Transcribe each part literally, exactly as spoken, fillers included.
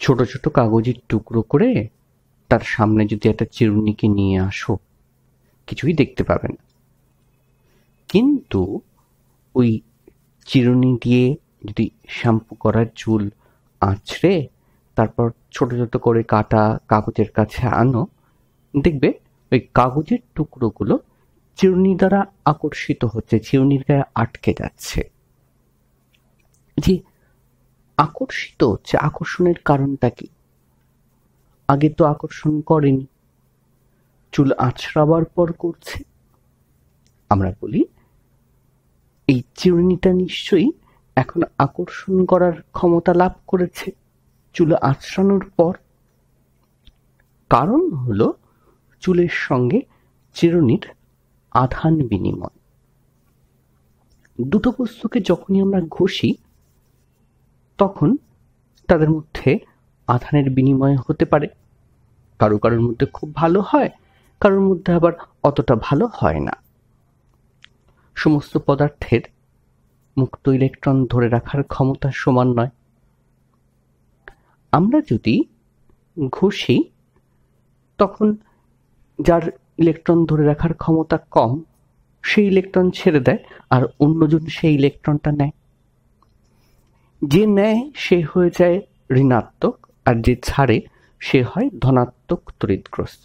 ছোট ছোট কাগজের টুকরো করে তার সামনে যদি একটা চিরুনিকে নিয়ে আসো, কিছুই দেখতে পাবে না। কিন্তু ওই চিরুনি দিয়ে যদি শ্যাম্পু করার চুল আঁচড়ে তারপর ছোট ছোট করে কাটা কাগজের কাছে আনো, দেখবে ওই কাগজের টুকরোগুলো চিরুনি দ্বারা আকর্ষিত হচ্ছে, চিরুনির গায়ে আটকে যাচ্ছে। যে আকর্ষিত হচ্ছে, আকর্ষণের কারণটা কি? আগে তো আকর্ষণ করেনি, চুল আঁচড়াবার পর করছে। আমরা বলি এই চিরুনিটা নিশ্চয়ই এখন আকর্ষণ করার ক্ষমতা লাভ করেছে চুল আঁচড়ানোর পর। কারণ হলো চুলের সঙ্গে চিরুনির আধান বিনিময়। দুটো বস্তুকে যখনই আমরা ঘষি তখন তাদের মধ্যে আধানের বিনিময় হতে পারে। কারো কারোর মধ্যে খুব ভালো হয়, কারোর মধ্যে আবার অতটা ভালো হয় না। সমস্ত পদার্থের মুক্ত ইলেকট্রন ধরে রাখার ক্ষমতা সমান নয়। আমরা যদি ঘষি তখন যার ইলেকট্রন ধরে রাখার ক্ষমতা কম সেই ইলেকট্রন ছেড়ে দেয়, আর অন্যজন সেই ইলেকট্রনটা নেয়। যে নেয় সে হয়ে যায় ঋণাত্মক, আর যে ছাড়ে সে হয় ধনাত্মক তড়িৎগ্রস্ত।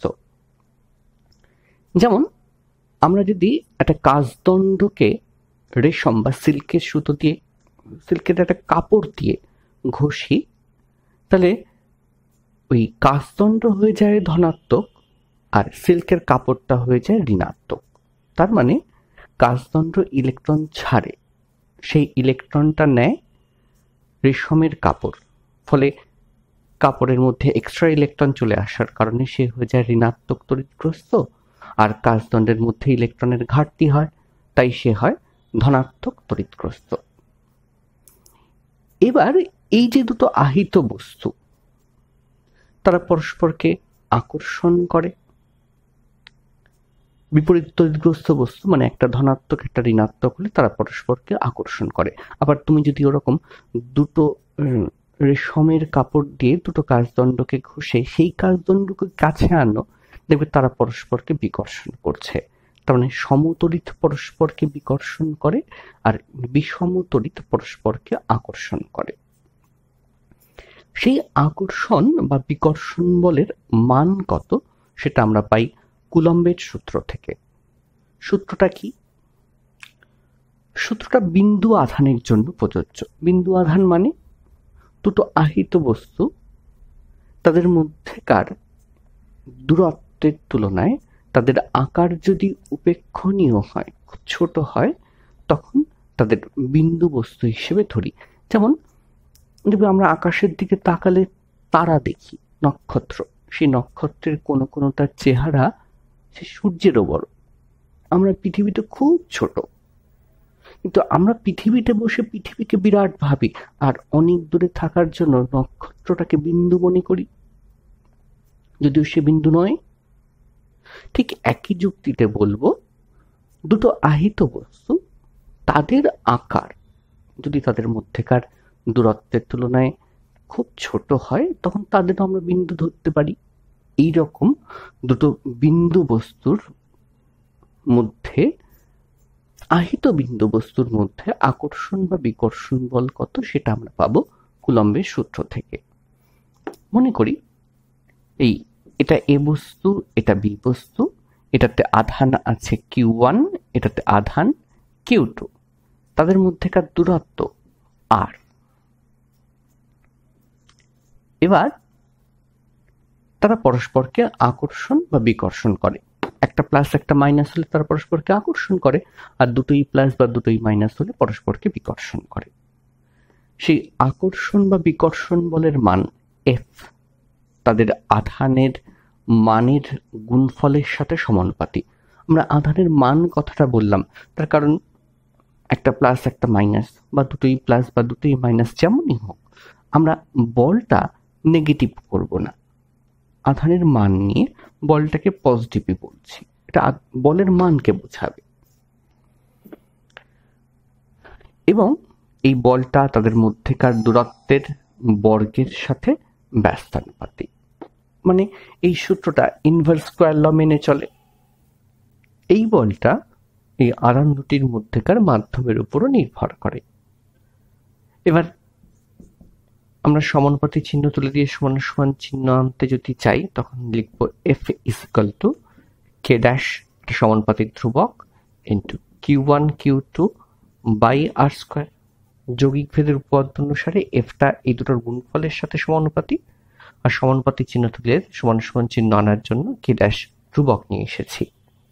যেমন আমরা যদি একটা কাচদণ্ডকে রেশম বা সিল্কের সুতো দিয়ে, সিল্কের একটা কাপড় দিয়ে ঘষি, তাহলে ওই কাচদণ্ড হয়ে যায় ধনাত্মক আর সিল্কের কাপড়টা হয়ে যায় ঋণাত্মক। তার মানে কাচদণ্ড ইলেকট্রন ছাড়ে, সেই ইলেকট্রনটা নেয় রেশমের কাপড়। ফলে কাপড়ের মধ্যে এক্সট্রা ইলেকট্রন চলে আসার কারণে সে হয়ে যায় ঋণাত্মক তড়িৎগ্রস্ত, আর কাচদণ্ডের মধ্যে ইলেকট্রনের ঘাটতি হয়, তাই সে হয় ধনাত্মক তড়িৎগ্রস্ত। এবার এই যে দুটো আহিত বস্তু, তারা পরস্পরকে আকর্ষণ করে। বিপরীত তড়িৎগ্রস্ত বস্তু মানে একটা ধনাত্মক একটা ঋণাত্মক হলে তারা পরস্পরকে আকর্ষণ করে। আবার তুমি যদি ওরকম দুটো রেশমের কাপড় দিয়ে দুটো কাচদণ্ডকে ঘষে সেই কাচদণ্ডকে কাছে আনো, দেখবে তারা পরস্পরকে বিকর্ষণ করছে। তার মানে সমতড়িৎ পরস্পরকে বিকর্ষণ করে আর বিষমতড়িৎ পরস্পরকে আকর্ষণ করে। সেই আকর্ষণ বা বিকর্ষণ বলের মান কত সেটা আমরা পাই কুলম্বের সূত্র থেকে। সূত্রটা কি? সূত্রটা বিন্দু আধানের জন্য প্রযোজ্য। বিন্দু আধান মানে দুটো আহিত বস্তু, তাদের মধ্যেকার দূরত্বের তুলনায় তাদের আকার যদি উপেক্ষণীয় হয়, খুব ছোট হয়, তখন তাদের বিন্দু বস্তু হিসেবে ধরি। যেমন দেখবে আমরা আকাশের দিকে তাকালে তারা দেখি, নক্ষত্র। সেই নক্ষত্রের কোনো কোনো তার চেহারা সে সূর্যেরও বড়। আমরা পৃথিবীতে খুব ছোট, কিন্তু আমরা পৃথিবীতে বসে পৃথিবীকে বিরাট ভাবি, আর অনেক দূরে থাকার জন্য নক্ষত্রটাকে বিন্দু মনে করি, যদিও সে বিন্দু নয়। ঠিক একই যুক্তিতে বলবো, দুটো আহিত বস্তু তাদের আকার যদি তাদের মধ্যেকার দূরত্বের তুলনায় খুব ছোট হয়, তখন তাদের আমরা বিন্দু ধরতে পারি। এই রকম দুটো বিন্দু বস্তুর মধ্যে, আহিত বিন্দু বস্তুর মধ্যে আকর্ষণ বা বিকর্ষণ বল কত সেটা আমরা পাবো কুলম্বের সূত্র থেকে। মনে করি এই এটা এ বস্তু, এটা বি বস্তু, এটাতে আধান আছে কিউ ওয়ান, এটাতে আধান কিউ টু, তাদের মধ্যেকার দূরত্ব আর। এবার তারা পরস্পরকে আকর্ষণ বা বিকর্ষণ করে। একটা প্লাস একটা মাইনাস হলে তারা পরস্পরকে আকর্ষণ করে, আর দুটোই প্লাস বা দুটোই মাইনাস হলে পরস্পরকে বিকর্ষণ করে। সেই আকর্ষণ বা বিকর্ষণ বলের মান এফ তাদের আধানের মানের গুণফলের সাথে সমানুপাতি। আমরা আধানের মান কথাটা বললাম তার কারণ একটা প্লাস একটা মাইনাস বা দুটোই প্লাস বা দুটোই মাইনাস যেমনই হোক, আমরা বলটা নেগেটিভ করব না। আধানের মান নিয়ে বলটাকে পজিটিভই বলছি, এটা বলের মানকে বোঝাবে। এবং এই বলটা তাদের মধ্যেকার দূরত্বের বর্গের সাথে ব্যস্তানুপাতিক। মানে এই সূত্রটা ইনভার্স স্কয়ার ল মেনে চলে। এই বলটা এই আধান দুটির মধ্যেকার মাধ্যমের উপরও নির্ভর করে। এবার আমরা সমানুপাতিক চিহ্ন তুলে দিয়ে সমান সমান চিহ্ন আনতে যদি চাই, তখন লিখব F is equal to K dash, সমানুপাতিক ধ্রুবক, into Q one Q two by R square. যৌগিক ভেদের উপপাদ্য অনুসারে এফটা এই দুটোর গুণফলের সাথে সমানুপাতিক, আর সমানুপাতিক চিহ্ন তুলে সমান সমান চিহ্ন আনার জন্য কে ড্যাশ ধ্রুবক নিয়ে এসেছি।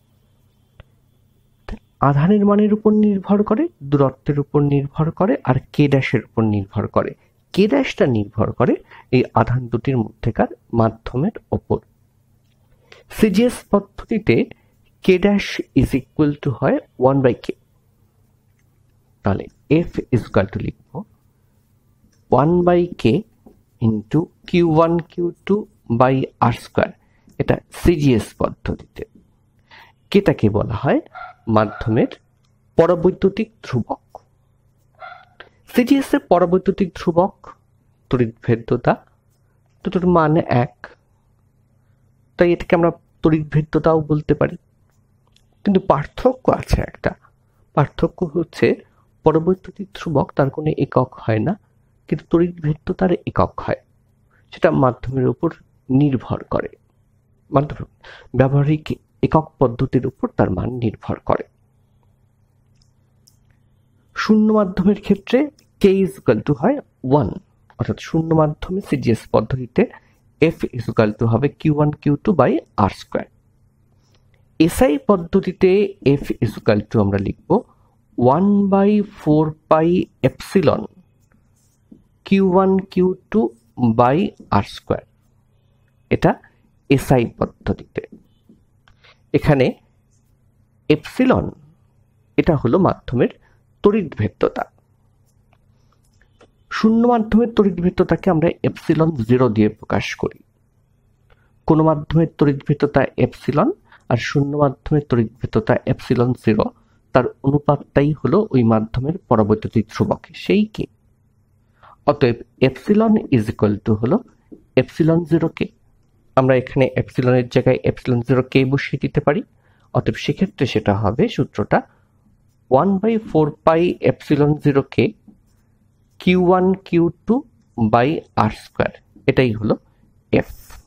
আধানের মানের উপর নির্ভর করে, দূরত্বের উপর নির্ভর করে, আর কে ড্যাশের উপর নির্ভর করে। কে ড্যাশটা নির্ভর করে এই আধান দুটির মধ্যেকার মাধ্যমের ওপর। সিজিএস পদ্ধতিতে K dash is equal to হয় ওয়ান বাই কে। তাহলে এফ ইজ ইকুয়াল টু লিখব one by K into Q one Q two by R square. এটা সিজিএস পদ্ধতিতে। কেটাকে বলা হয় মাধ্যমের পরবৈদ্যুতিক ধ্রুবক। সিজিএস এর পরবৈদ্যুতিক ধ্রুবক তড়িৎভেদ্যতা, দুটোর মান এক, তাই এটাকে আমরা তড়িৎভেদ্যতাও বলতে পারি। কিন্তু পার্থক্য আছে একটা। পার্থক্য হচ্ছে পরবৈদ্যুতিক ধ্রুবক তার কোনো একক হয় না, কিন্তু তড়িৎভেদ্যতার একক হয়। সেটা মাধ্যমের উপর নির্ভর করে, মাধ্যম ব্যবহারিক একক পদ্ধতির উপর তার মান নির্ভর করে। শূন্য মাধ্যমের ক্ষেত্রে কে ইজ ইকুয়াল টু হয় ওয়ান, অর্থাৎ শূন্য মাধ্যমে সিজিএস পদ্ধতিতে এফ ইজ ইকুয়াল টু হবে Q one Q two by R square. SI পদ্ধতিতে এফ ইজ ইকুয়াল টু আমরা লিখব one by four pi epsilon Q one Q two by R square. এটা এসআই পদ্ধতিতে। এখানে এপসিলন এটা হলো মাধ্যমের তড়িৎভেদ্যতা। শূন্য মাধ্যমের তড়িৎভেদ্যতাকে আমরা এপসিলন জিরো দিয়ে প্রকাশ করি। কোন মাধ্যমের তড়িৎভেদ্যতা এপসিলন আর শূন্য মাধ্যমের তড়িৎভেদ্যতা এপসিলন জিরো, তার অনুপাতটাই হলো ওই মাধ্যমের পরবৈদ্যুতিক ধ্রুবক, সেই কে। অতএব এপসিলন ইজ ইকুয়াল টু হলো এপসিলন জিরো কে। আমরা এখানে এপসিলনের জায়গায় এপসিলন জিরো কে বসিয়ে দিতে পারি। অতএব সেক্ষেত্রে সেটা হবে সূত্রটা one by four pi epsilon zero K Q one Q two by R square. এটাই হলো এফ।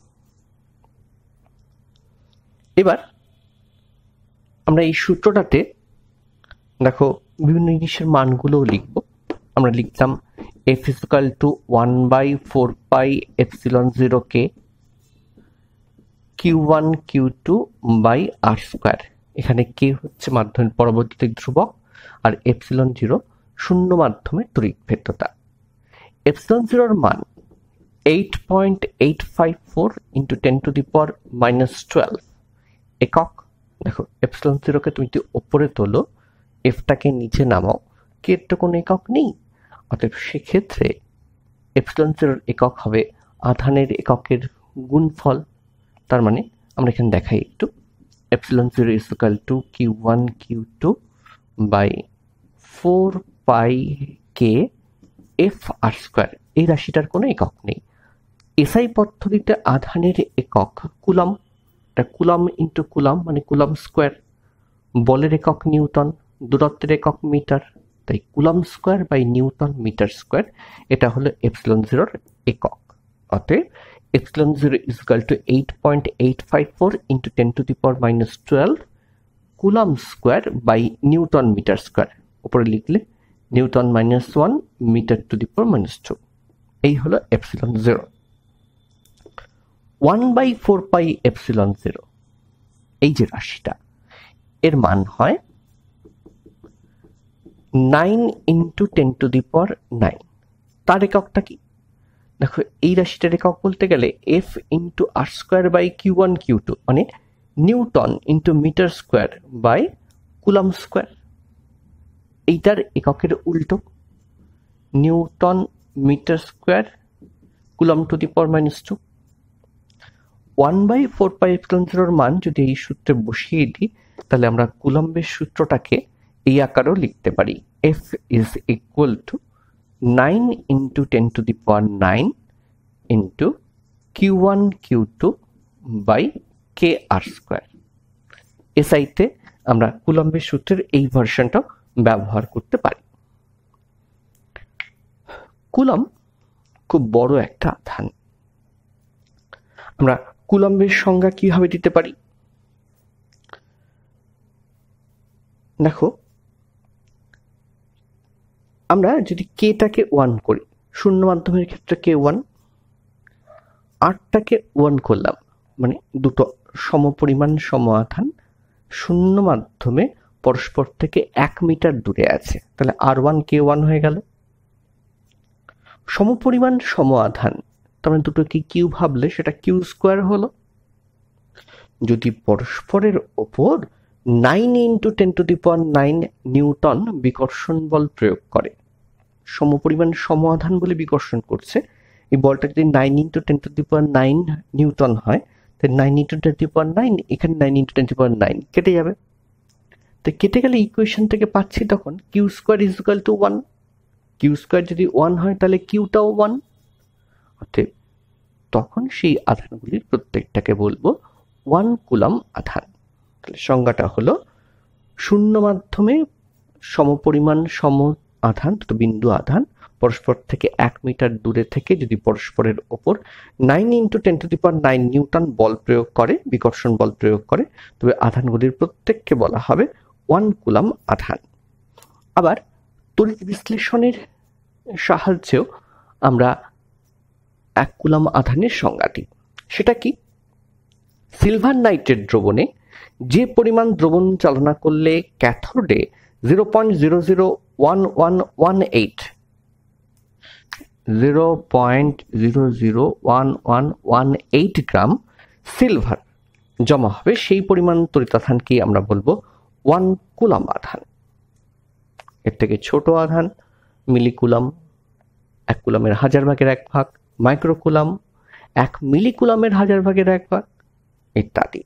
এবার আমরা এই সূত্রটাতে দেখো বিভিন্ন জিনিসের মানগুলোও লিখব। আমরা লিখতাম F is equal to one by four pi epsilon zero K Q one Q two by R square. এখানে কে হচ্ছে মাধ্যমের পরবৈদ্যুতিক ধ্রুবক, আর এপসিলন জিরো শূন্য মাধ্যমের তড়িৎভেদ্যতা। এপসিলন জিরোর মান eight point eight five four into ten to the power minus twelve একক। দেখো এপসিলন জিরোকে তুমি যদি ওপরে তোলো, এফটাকে নিচে নামাও, কে তো কোনো একক নেই। অতএব সেক্ষেত্রে এপসিলন জিরোর একক হবে আধানের এককের গুণফল। তার মানে আমরা এখানে দেখাই একটু, epsilon zero is equal to Q one Q two by four pi K F R square. এই রাশিটার কোনো একক নেই। এসআই পদ্ধতিতে আধানের একক কুলম, এটা কুলম ইন্টু কুলম মানে কুলম স্কোয়ার। বলের একক নিউটন, দূরত্বের একক মিটার, তাই coulomb square by newton metre square. এটা হলো এপসিলন জিরোর একক। অতএব epsilon zero is equal to eight point eight five four into ten to the power minus twelve coulomb square by newton metre square. উপরে লিখলে newton minus one metre to the power minus two. এই হলো epsilon zero. One by four pi epsilon zero, এই যে রাশিটা, এর মান হয় nine into ten to the power nine. তার এককটা কি দেখো, এই রাশিটার একক বলতে গেলে F into R square by Q one Q two মানে newton into metre square by coulomb square. এইটার এককের উল্টো, newton metre square coulomb to the power minus two. One by four pi epsilon জিরোর মান যদি এই সূত্রে বসিয়ে দিই, তাহলে আমরা কুলম্বের সূত্রটাকে এই আকারেও লিখতে পারি, F is equal to nine into ten to the power nine into Q one Q two by K R square. এসআইতে আমরা কুলম্বের সূত্রের এই ভার্সনটা ব্যবহার করতে পারি। কুলম্ব খুব বড় একটা আধান। আমরা কুলম্বের সংজ্ঞা কিভাবে দিতে পারি? দেখো, আমরা যদি কেটাকে ওয়ান করি, শূন্য মাধ্যমের ক্ষেত্রে কে ওয়ান, আটটাকে ওয়ান করলাম, মানে দুটো সমপরিমাণ সম আধান শূন্য মাধ্যমে পরস্পর থেকে এক মিটার দূরে আছে, তাহলে আর ওয়ান কে ওয়ান হয়ে গেল। সমপরিমাণ সম আধান, তার মানে দুটোকে কিউ ভাবলে সেটা কিউ স্কোয়ার হলো। যদি পরস্পরের ওপর nine into ten to the power nine newton বিকর্ষণ বল প্রয়োগ করে, সমপরিমাণ সম আধান বলে বিকর্ষণ করছে, এই বলটা যদি nine into ten to the power nine newton হয়, তাহলে nine into ten to the power nine, এখানে nine into ten to the power nine কেটে যাবে। তো কেটে গেলে ইকুয়েশন থেকে পাচ্ছি তখন Q square is equal to one. Q square যদি ওয়ান হয় তাহলে কিউটাও ওয়ান। অতএব তখন সেই আধানগুলির প্রত্যেকটাকে বলবো ওয়ান কুলাম আধান। তাহলে সংজ্ঞাটা হলো শূন্য মাধ্যমে সমপরিমাণ সম আধান, দুটো বিন্দু আধান পরস্পর থেকে এক মিটার দূরে থেকে যদি পরস্পরের ওপর nine into ten to the power nine newton বল প্রয়োগ করে, বিকর্ষণ বল প্রয়োগ করে, তবে আধানগুলির প্রত্যেককে বলা হবে ওয়ান কুলাম আধান। আবার তড়িৎ বিশ্লেষণের সাহায্যেও আমরা এক কুলাম আধানের সংজ্ঞা দিই। সেটা কি? সিলভার নাইট্রেট দ্রবণে যে পরিমাণ দ্রবণ চালনা করলে ক্যাথোডে zero point zero zero one one one eight zero point zero zero one one one eight gram silver জমা হবে, সেই পরিমাণ তড়িতাধানকে আমরা বলবো ওয়ান কুলাম আধান। এর থেকে ছোট আধান মিলিকুলাম, এক কুলামের হাজার ভাগের এক ভাগ, মাইক্রোকুলাম, এক মিলিকুলামের হাজার ভাগের এক ভাগ ইত্যাদি।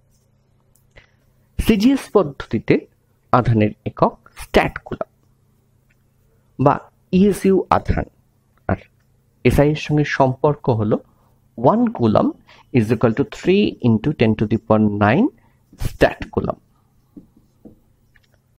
সিজিএস পদ্ধতিতে আধানের একক স্ট্যাট কুলাম বা ইএসইউ আধান, আর এসআই এর সঙ্গে সম্পর্ক হলো one coulomb is equal to three into ten to the power nine stat column.